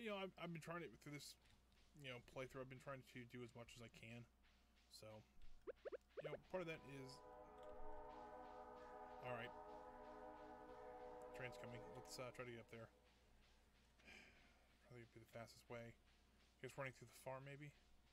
you know, I've been trying to, through this, you know, playthrough, I've been trying to do as much as I can. So, you know, part of that is... Alright. Train's coming. Let's try to get up there. Probably be the fastest way. Just running through the farm, maybe?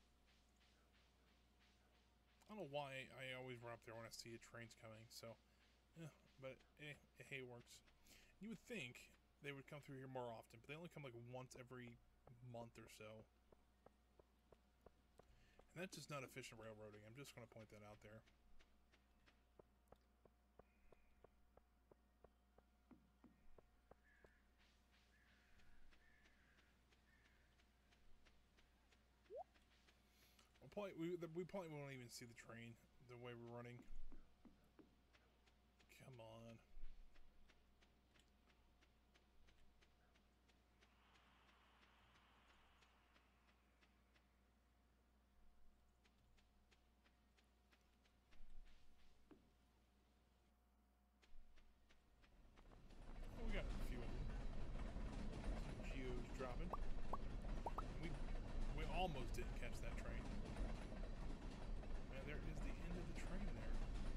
I don't know why I always run up there when I see a train's coming, so... Yeah, but, hey, it works. You would think they would come through here more often, but they only come like once every month or so. And that's just not efficient railroading. I'm just going to point that out there. We probably won't even see the train the way we're running. Come on. Oh, we got a few of them. Some geodes dropping. We almost didn't catch that train. Man, there is the end of the train there.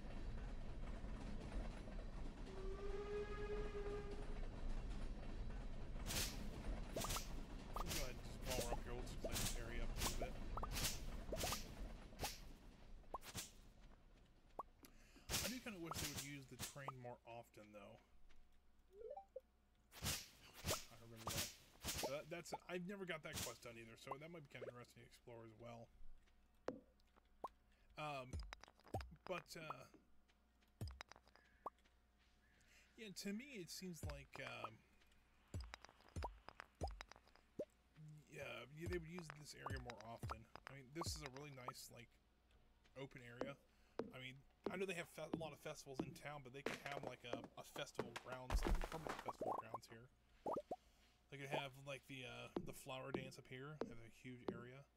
We'll go ahead and just, while we're up here, we'll just clean this area up a little bit. I do kind of wish they would use the train more often, though. I remember that. So that's I've never got that quest done either, so that might be kind of interesting to explore as well. Yeah, to me it seems like yeah, they would use this area more often. I mean, this is a really nice, like, open area. I mean, I know they have a lot of festivals in town, but they could have like a festival grounds, like permanent festival grounds here. They could have like the flower dance up here, have a huge area.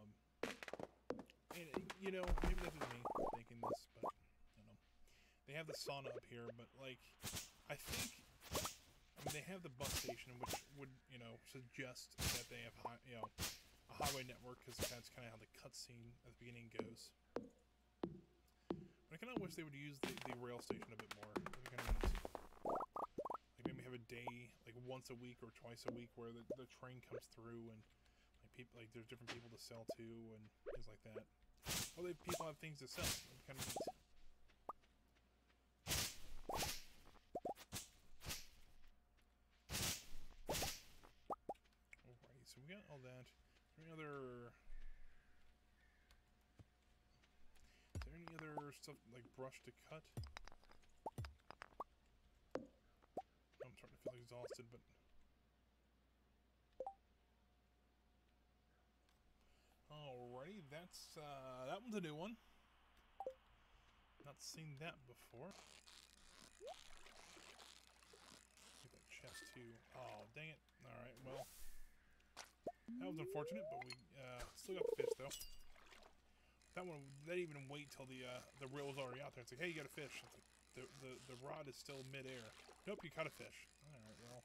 And you know, maybe that's just me thinking this, but I don't know. They have the sauna up here, but like, I think, I mean, they have the bus station, which would, you know, suggest that they have a highway network, because that's kind of how the cutscene at the beginning goes. But I kind of wish they would use the rail station a bit more. Like maybe have a day, like once a week or twice a week, where the train comes through and like people, like there's different people to sell to and things like that. Well, people have things to sell. That'd be kind of neat. Alright, so we got all that. Any other? Is there any other stuff like brush to cut? I'm starting to feel exhausted, but alrighty, that's that one's a new one. Not seen that before. Get that chest too. Oh, dang it! All right, well, that was unfortunate, but we still got the fish though. That one, they didn't even wait till the reel was already out there. It's like, hey, you got a fish. It's like, the rod is still midair. Nope, you caught a fish. All right, well.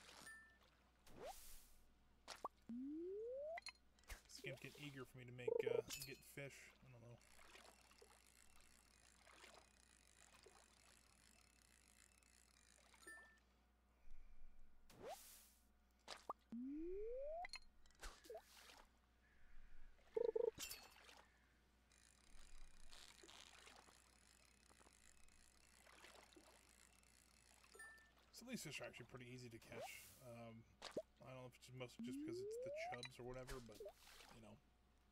This game's getting eager for me to make get fish. I don't know. So these fish are actually pretty easy to catch. I don't know if it's mostly just because it's the chubs or whatever, but, you know.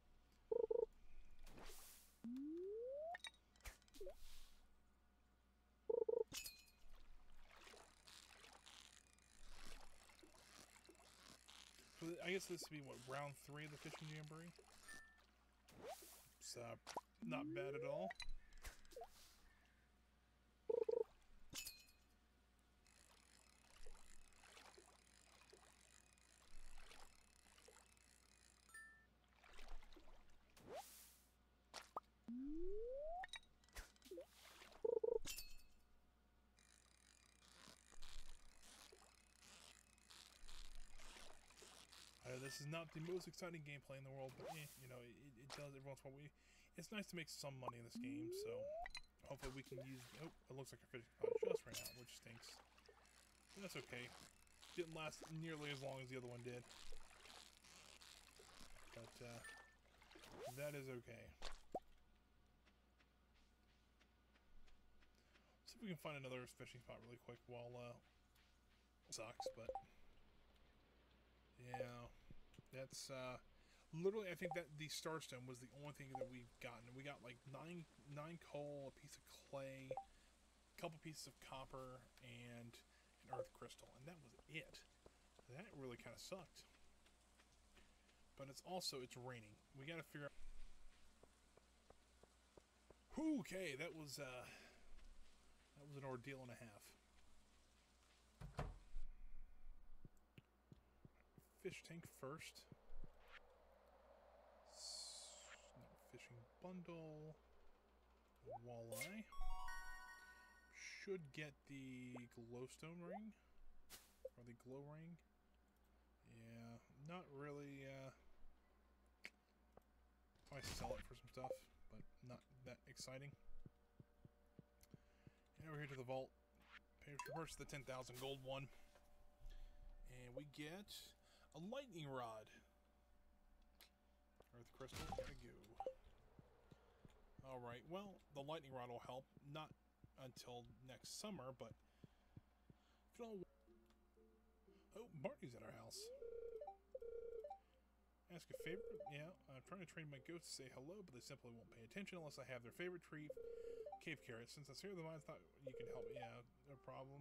So I guess this would be, what, round 3 of the fishing jamboree? It's not bad at all. this is not the most exciting gameplay in the world, but you know, it does every once in a while. It's nice to make some money in this game, so hopefully we can use... Oh, it looks like our fishing spot just ran out, which stinks. But that's okay. Didn't last nearly as long as the other one did. But, that is okay. See if we can find another fishing spot really quick while, sucks, but... Yeah, that's, literally, I think that the Starstone was the only thing that we've gotten. We got, like, nine coal, a piece of clay, a couple pieces of copper, and an earth crystal, and that was it. That really kind of sucked. But it's raining. We gotta figure out... Okay, that was an ordeal and a half. Fish tank first. No, fishing bundle. Walleye. Should get the glowstone ring. Or the glow ring. Yeah, not really, I sell it for some stuff, but not that exciting. And over here to the vault. Purchase the 10,000 gold one. And we get a lightning rod. Earth crystal, gotta go. Alright, well, the lightning rod will help. Not until next summer, but... If you don't... Oh, Marnie's at our house. Ask a favor? Yeah, I'm trying to train my goats to say hello, but they simply won't pay attention unless I have their favorite treat, cave carrots. Since that's here, the mine thought you could help me. Yeah, no problem.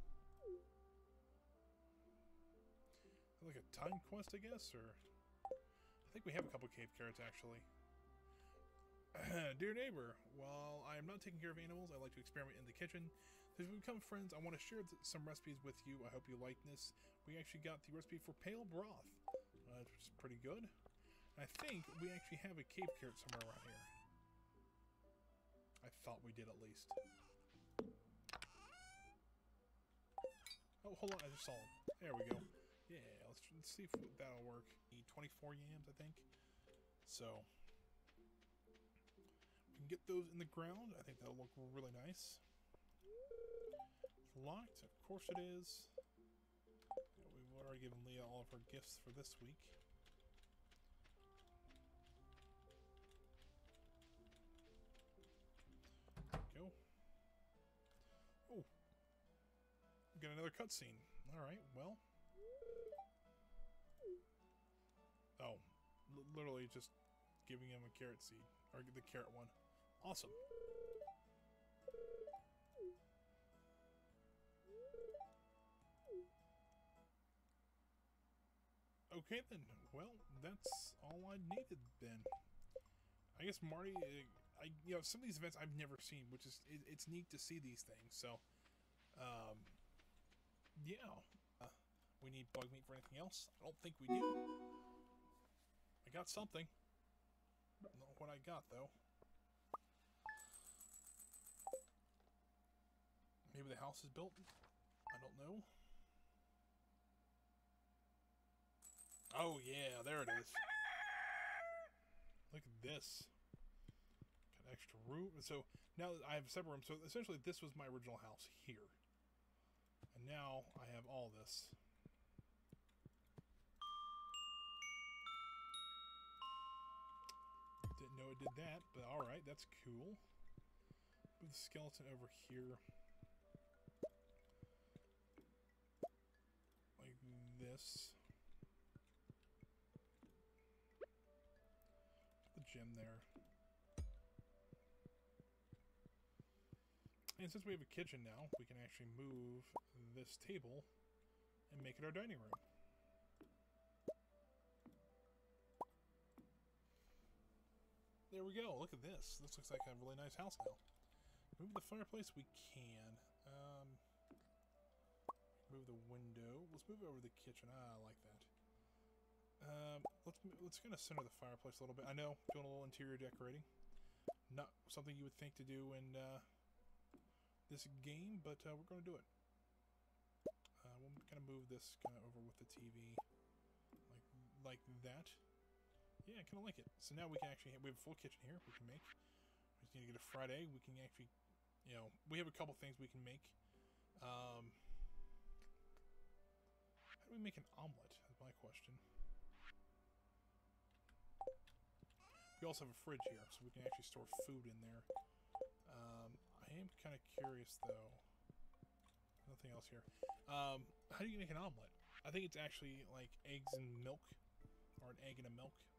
Like a time quest, I guess, or... I think we have a couple cave carrots, actually. Dear neighbor, while I am not taking care of animals, I like to experiment in the kitchen. Since we become friends, I want to share some recipes with you. I hope you like this. We actually got the recipe for pale broth, which is pretty good. I think we actually have a cave carrot somewhere around here. I thought we did, at least. Oh, hold on, I just saw him. There we go. Yeah, let's see if that'll work. Need 24 yams, I think. So, we can get those in the ground. I think that'll look really nice. It's locked. Of course it is. Yeah, we've already given Leah all of her gifts for this week. There we go. Oh. We got another cutscene. Alright, well. Oh, literally just giving him a carrot seed, or the carrot one. Awesome. Okay then, well, that's all I needed then. I guess Marty, you know, some of these events I've never seen, which is, it's neat to see these things, so, yeah. We need bug meat for anything else? I don't think we do. I got something. I don't know what I got, though. Maybe the house is built? I don't know. Oh, yeah, there it is. Look at this. Got extra room. So, now I have a separate room. So, essentially, this was my original house here. And now, I have all this. Didn't know it did that, but alright, that's cool. Move the skeleton over here. Like this. Put the gem there. And since we have a kitchen now, we can actually move this table and make it our dining room. There we go. Look at this. This looks like a really nice house now. Move the fireplace? We can. Move the window. Let's move over the kitchen. Ah, I like that. Let's kind of center the fireplace a little bit. I know, doing a little interior decorating. Not something you would think to do in this game, but we're going to do it. We'll kind of move this kind of over with the TV, like like that. Yeah, I kind of like it. So now we can actually we have a full kitchen here. We can make. We just need to get a fried egg. We can actually, you know, we have a couple things we can make. How do we make an omelet? That's my question. We also have a fridge here, so we can actually store food in there. I am kind of curious, though. Nothing else here. How do you make an omelet? I think it's actually like eggs and milk, or an egg and a milk.